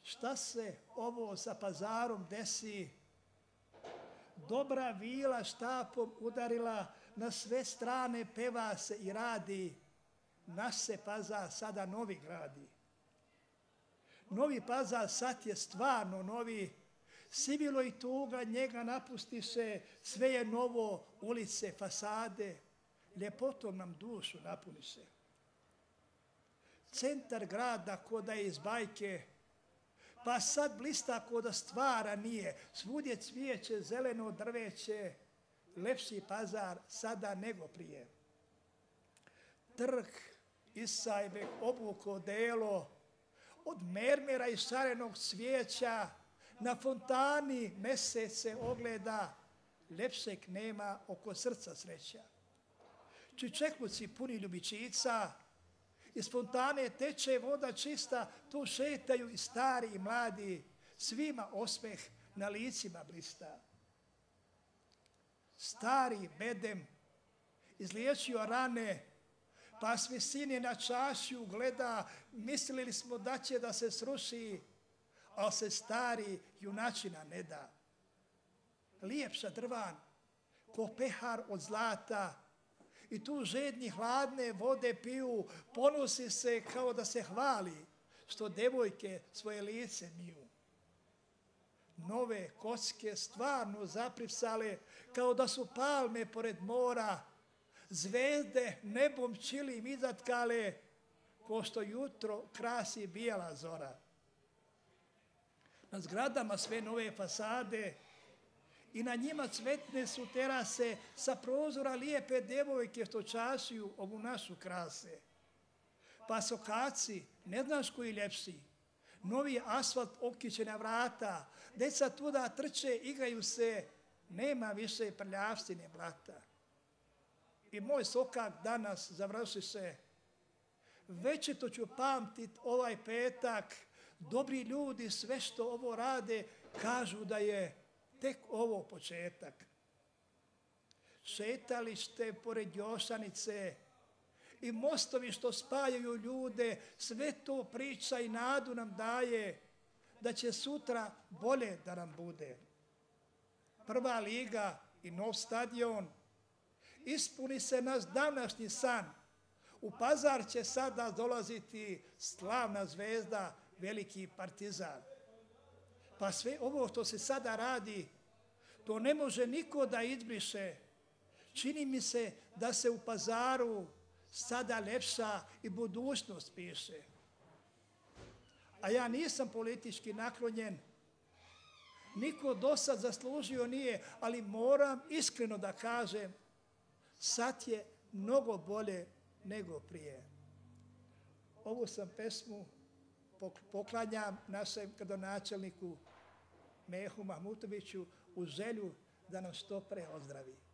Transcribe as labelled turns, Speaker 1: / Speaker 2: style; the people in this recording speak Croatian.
Speaker 1: šta se ovo sa pazarom desi? Dobra vila štapom udarila, na sve strane peva se i radi. Naš se pazar sada novi gradi. Novi pazar sad je stvarno novi, sivilo i tuga njega napusti se, sve je novo, ulice, fasade, ljepotom nam dušu napuni se. Centar grada ko da je iz bajke, pa sad blista ko da stvara nije, svudje cvijeće, zeleno drveće, lepši pazar sada nego prije. Trg Isajbek obuko delo, od mermera i šarenog cvijeća, na fontani mesec se ogleda, lepšeg nema oko srca sreća. Čičekluci puni ljubičica, iz fontane teče voda čista, tu šetaju i stari i mladi, svima osmeh na licima blista. Stari bedem izliječio rane, pa s visine na čašiju gleda, mislili smo da će da se sruši, ali se stari junačina ne da. Lijepša drvan, ko pehar od zlata, i tu žedni hladne vode piju, ponosi se kao da se hvali, što devojke svoje lice miju. Nove kocke stvarno zapripsale, kao da su palme pored mora, zvezde nebom čilim izatkale, ko što jutro krasi bijela zora. Na zgradama sve nove fasade i na njima cvetne su terase, sa prozora lijepe devojke što čašiju ovu našu krase. Pa sokaci, ne znaš koji ljepši, novi asfalt okićena vrata, deca tuda trče, igraju se, nema više prljavštine blata. I moj sokak danas završi se, večito ću pamtit ovaj petak, dobri ljudi sve što ovo rade, kažu da je tek ovo početak. Šetalište pored Jošanice i mostovi što spajaju ljude, sve to priča i nadu nam daje, da će sutra bolje da nam bude. Prva liga i nov stadion, ispuni se naš današnji san. U Pazar će sada dolaziti slavna zvezda, veliki Partizan. Pa sve ovo što se sada radi, to ne može niko da izbriše. Čini mi se da se u Pazaru sada lepša i budućnost piše. A ja nisam politički naklonjen, niko do sad zaslužio nije, ali moram iskreno da kažem, sad je mnogo bolje nego prije. Ovu sam pesmu poklanjam našem gradonačelniku Mehu Mahmutoviću u želju da nam što pre ozdravi.